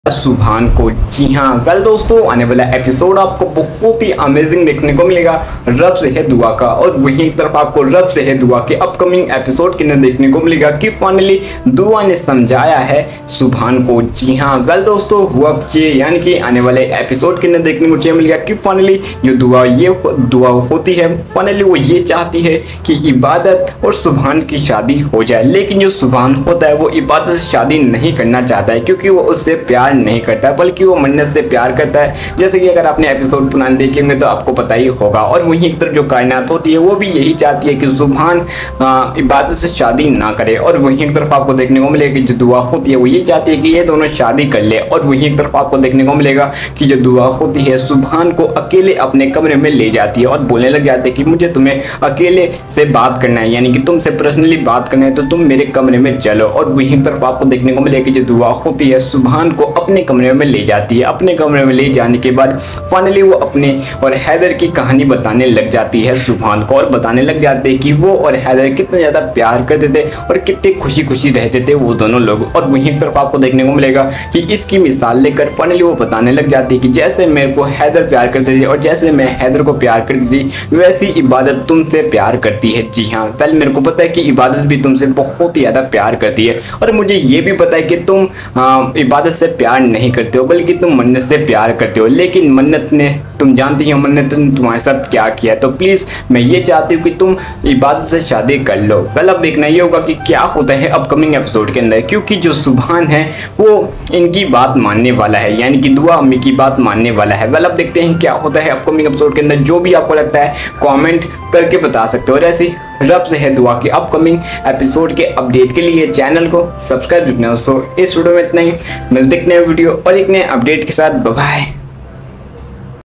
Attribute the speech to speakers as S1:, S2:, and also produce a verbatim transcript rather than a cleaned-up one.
S1: सुभान को। जी हाँ, वेल दोस्तों, आने वाला एपिसोड आपको बहुत ही अमेजिंग देखने को मिलेगा रब से है दुआ का। और वहीं एक तरफ आपको रब से है दुआ के अपकमिंग एपिसोड के अंदर देखने को मिलेगा कि फाइनली दुआ ने समझाया है सुभान को। जी हाँ, वेल दोस्तों, हुआ चाहिए यानी कि आने वाले एपिसोड के अंदर देखने को मिलेगा कि फाइनली जो दुआ ये दुआ होती है, फाइनली वो ये चाहती है कि इबादत और सुभान की शादी हो जाए। लेकिन जो सुभान होता है वो इबादत से शादी नहीं करना चाहता है, क्योंकि वो उससे प्यार नहीं करता है, बल्कि वो मन्नत से प्यार करता है। जैसे कि अगर आपने एपिसोड पुराने देखे होंगे तो आपको पता ही होगा। और वहीं एक तरफ जो कायनात होती है वो भी यही चाहती है कि सुभान इबादत से शादी ना करे। और वहीं एक तरफ आपको देखने को मिलेगा कि जो दुआ होती है वो ये चाहती है कि ये दोनों शादी कर ले। और वहीं एक तरफ आपको देखने को मिलेगा कि जो दुआ होती है सुभान को अकेले अपने कमरे में ले जाती है और बोलने लग जाती है कि मुझे तुम्हें अकेले से बात करना है, यानी कि तुमसे पर्सनली बात करना है तो तुम मेरे कमरे में चलो। और वहीं एक तरफ आपको देखने को मिलेगा कि जो दुआ होती है सुभान को अपने कमरे में ले जाती है। अपने कमरे में ले जाने के बाद फाइनली वो अपने और हैदर की कहानी बताने लग जाती है सुभान को, और बताने लग जाते हैं कि वो और हैदर कितना ज़्यादा प्यार करते थे और कितने खुशी खुशी रहते थे वो दोनों लोग। और वहीं एक तरफ आपको देखने को मिलेगा कि इसकी मिसाल लेकर फाइनली वो बताने लग जाती है कि जैसे मेरे को हैदर प्यार करते थे और जैसे मैं हैदर को प्यार करती थी, वैसी इबादत तुमसे प्यार करती है। जी हाँ, पहले मेरे को पता है कि इबादत भी तुमसे बहुत ही ज़्यादा प्यार करती है, और मुझे ये भी पता है कि तुम आ, इबादत से प्यार नहीं करते हो बल्कि तुम मन्नत से प्यार करते हो। लेकिन मन्नत ने, तुम जानती हो मन्नत ने तुम्हारे साथ क्या किया, तो प्लीज़ मैं ये चाहती हूँ कि तुम इबादत से शादी कर लो। वेल, अब देखना ये होगा कि क्या होता है अपकमिंग एपिसोड के अंदर, क्योंकि जो सुभान है वो इनकी बात मानने वाला है, यानी कि दुआ अम्मी की बात मानने वाला है। वेल, अब देखते हैं क्या होता है अपकमिंग एपिसोड के अंदर। जो भी आपको लगता है कॉमेंट करके बता सकते हो। और ऐसी रब से है दुआ के अपकमिंग एपिसोड के अपडेट के लिए चैनल को सब्सक्राइब करना। दोस्तों, इस वीडियो में इतना ही, मिलते एक नए वीडियो और एक नए अपडेट के साथ। Bye bye.